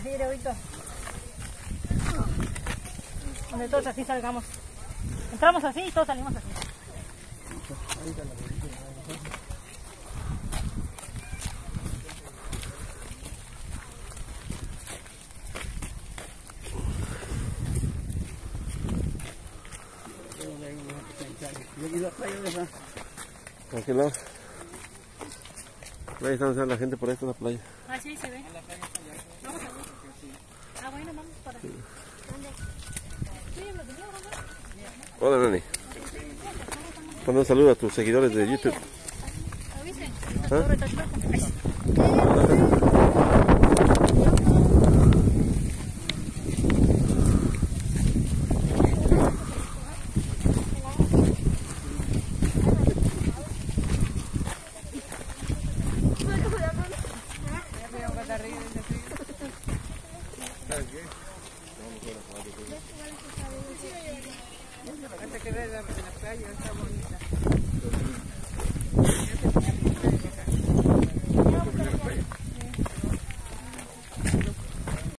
Así, Leoito. Donde todos así salgamos. Entramos así y todos salimos así. Tranquilo. Ahí está la gente por ahí, está la playa. Ah, sí, se ve. Vamos a ver. Ah, bueno, vamos para. ¿Dónde? Sí, me tenía, ¿no? Hola, Nani. Manda un saludo a tus seguidores de YouTube. Avisen. La gente que ve la playa está bonita.